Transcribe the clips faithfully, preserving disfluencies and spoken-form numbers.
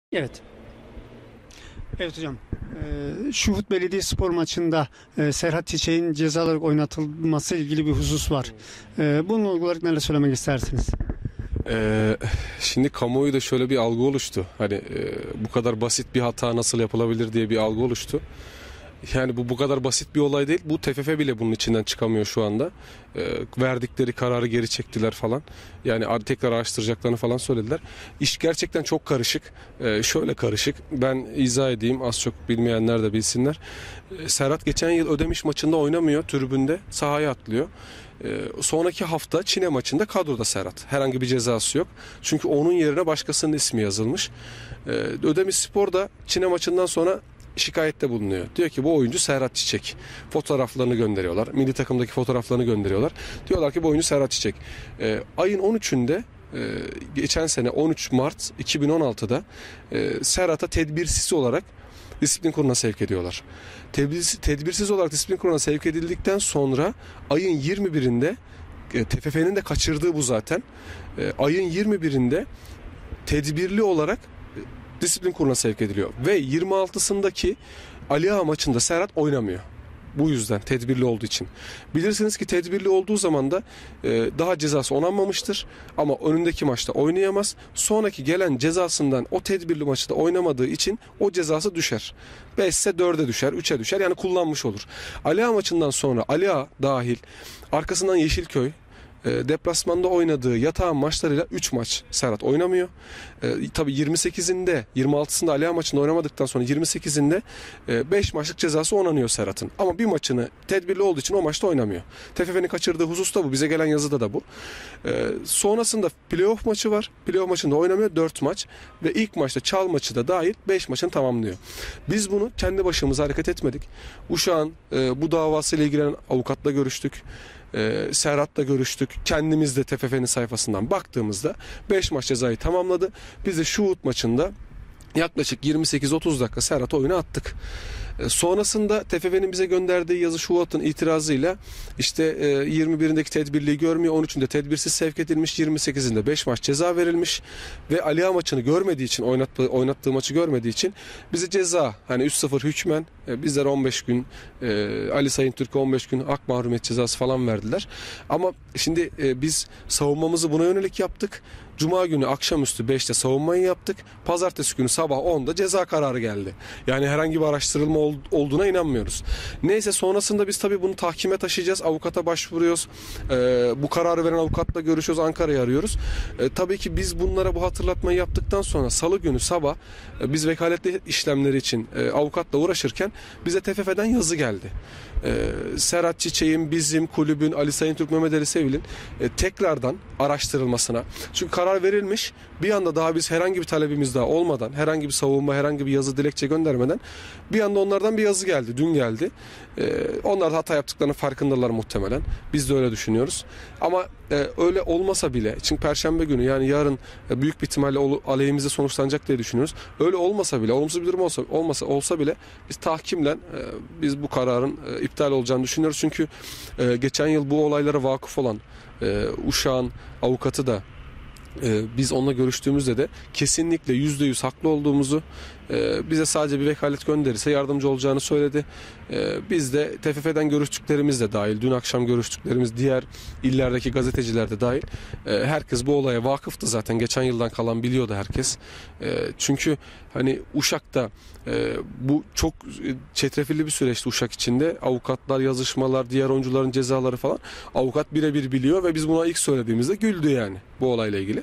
Evet. Evet hocam. Ee, Şuhut Belediyespor maçında e, Serhat Çiçek'in ceza olarak oynatılması ilgili bir husus var. Ee, bununla ilgili olarak neler söylemek istersiniz? Ee, Şimdi kamuoyu da şöyle bir algı oluştu. Hani e, bu kadar basit bir hata nasıl yapılabilir diye bir algı oluştu. Yani bu bu kadar basit bir olay değil. Bu T F F bile bunun içinden çıkamıyor şu anda. Ee, verdikleri kararı geri çektiler falan. Yani ar- tekrar araştıracaklarını falan söylediler. İş gerçekten çok karışık. Ee, şöyle karışık. Ben izah edeyim. Az çok bilmeyenler de bilsinler. Ee, Serhat geçen yıl Ödemiş maçında oynamıyor. Tribünde sahaya atlıyor. Ee, sonraki hafta Çine maçında kadroda Serhat. Herhangi bir cezası yok. Çünkü onun yerine başkasının ismi yazılmış. Ee, Ödemişspor da Çine maçından sonra şikayette bulunuyor. Diyor ki bu oyuncu Serhat Çiçek. Fotoğraflarını gönderiyorlar. Milli takımdaki fotoğraflarını gönderiyorlar. Diyorlar ki bu oyuncu Serhat Çiçek. Ee, ayın on üçünde e, geçen sene on üç Mart iki bin on altıda e, Serhat'a tedbirsiz olarak disiplin kuruluna sevk ediyorlar. Tedbirsiz, tedbirsiz olarak disiplin kuruluna sevk edildikten sonra ayın yirmi birinde e, T F F'nin de kaçırdığı bu zaten. E, ayın yirmi birinde tedbirli olarak disiplin kuruluna sevk ediliyor. Ve yirmi altısındaki Ali Ağa maçında Serhat oynamıyor. Bu yüzden tedbirli olduğu için. Bilirsiniz ki tedbirli olduğu zaman da e, daha cezası onanmamıştır. Ama önündeki maçta oynayamaz. Sonraki gelen cezasından o tedbirli maçta oynamadığı için o cezası düşer. beş ise dörde düşer, üçe düşer. Yani kullanmış olur. Ali Ağa maçından sonra Ali Ağa dahil arkasından Yeşilköy, E, deplasmanda oynadığı yatağın maçlarıyla üç maç Serhat oynamıyor. E, tabii yirmi sekizinde yirmi altısında Aliağa maçında oynamadıktan sonra yirmi sekizinde e, beş maçlık cezası onanıyor Serhat'ın. Ama bir maçını tedbirli olduğu için o maçta oynamıyor. T F F'nin kaçırdığı husus da bu. Bize gelen yazıda da bu. E, sonrasında playoff maçı var. Playoff maçında oynamıyor dört maç. Ve ilk maçta Çal maçı da dahil beş maçını tamamlıyor. Biz bunu kendi başımıza hareket etmedik. Uşak'ın e, bu davasıyla ilgilenen avukatla görüştük. Ee, Serhat'la görüştük. Kendimiz de T F F'nin sayfasından baktığımızda beş maç cezayı tamamladı. Biz de Şuhut maçında yaklaşık yirmi sekiz otuz dakika Serhat oyuna attık. E, Sonrasında T F F'nin bize gönderdiği yazı Şubat'ın itirazıyla işte e, yirmi birindeki tedbirliği görmüyor. on üçünde tedbirsiz sevk edilmiş. yirmi sekizinde beş maç ceza verilmiş. Ve Ali Ağa maçını görmediği için oynattığı, oynattığı maçı görmediği için bize ceza hani üç sıfır hükmen e, bizler on beş gün e, Ali Sayın Türk'e on beş gün hak mahrumiyet cezası falan verdiler. Ama şimdi e, biz savunmamızı buna yönelik yaptık. Cuma günü akşamüstü beşte savunmayı yaptık. Pazartesi günü sabah onda ceza kararı geldi. Yani herhangi bir araştırılma ol, olduğuna inanmıyoruz. Neyse sonrasında biz tabii bunu tahkime taşıyacağız. Avukata başvuruyoruz. Ee, bu kararı veren avukatla görüşüyoruz. Ankara'yı arıyoruz. Ee, tabii ki biz bunlara bu hatırlatmayı yaptıktan sonra salı günü sabah e, biz vekaletli işlemleri için e, avukatla uğraşırken bize T F F'den yazı geldi. Ee, Serhat Çiçek'in, bizim kulübün, Ali Sayın Türk, Mehmet Ali Sevil'in e, tekrardan araştırılmasına. Çünkü karar verilmiş. Bir anda daha biz herhangi bir talebimiz daha olmadan, herhangi bir savunma, herhangi bir yazı dilekçe göndermeden bir anda onlardan bir yazı geldi. Dün geldi. Ee, onlar da hata yaptıklarının farkındalar muhtemelen. Biz de öyle düşünüyoruz. Ama e, öyle olmasa bile, çünkü Perşembe günü yani yarın e, büyük bir ihtimalle ol, aleyhimize sonuçlanacak diye düşünüyoruz. Öyle olmasa bile, olumsuz bir durum olsa, olmasa olsa bile biz tahkimle e, biz bu kararın e, iptal olacağını düşünüyoruz. Çünkü e, geçen yıl bu olaylara vakıf olan e, Uşak'ın avukatı da Ee, biz onunla görüştüğümüzde de kesinlikle yüzde yüz haklı olduğumuzu, e, bize sadece bir vekalet gönderirse yardımcı olacağını söyledi. E, biz de T F F'den görüştüklerimiz de dahil, dün akşam görüştüklerimiz, diğer illerdeki gazeteciler de dahil, e, herkes bu olaya vakıftı zaten. Geçen yıldan kalan biliyordu herkes. E, çünkü hani Uşak'ta e, bu çok çetrefilli bir süreçti Uşak içinde. Avukatlar, yazışmalar, diğer oyuncuların cezaları falan. Avukat birebir biliyor ve biz buna ilk söylediğimizde güldü yani bu olayla ilgili.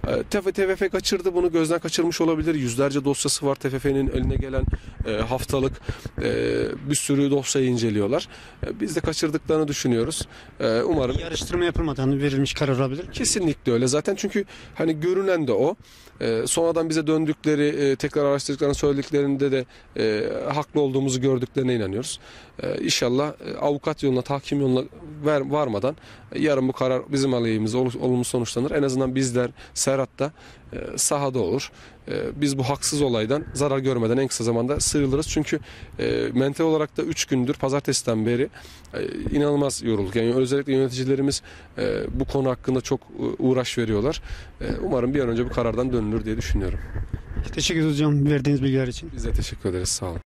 T F F kaçırdı, bunu gözden kaçırmış olabilir. Yüzlerce dosyası var T F F'nin eline gelen, e, haftalık e, bir sürü dosyayı inceliyorlar. E, biz de kaçırdıklarını düşünüyoruz. E, umarım. Bir araştırma yapılmadan verilmiş karar olabilir. Kesinlikle öyle. Zaten çünkü hani görünen de o. E, sonradan bize döndükleri, e, tekrar araştırdıklarını söylediklerinde de e, haklı olduğumuzu gördüklerine inanıyoruz. E, İnşallah e, avukat yoluna, tahkim yoluna ver, varmadan e, yarın bu karar bizim aleyhimize ol, olumlu sonuçlanır. En azından bizler, Serhat da e, sahada olur. E, biz bu haksız olaydan zarar görmeden en kısa zamanda sıyrılırız. Çünkü e, mental olarak da üç gündür, pazartesiden beri e, inanılmaz yorulduk. Yani özellikle yöneticilerimiz e, bu konu hakkında çok e, uğraş veriyorlar. E, umarım bir an önce bu karardan dönülür diye düşünüyorum. Teşekkür ederim hocam verdiğiniz bilgiler için. Biz de teşekkür ederiz. Sağ olun.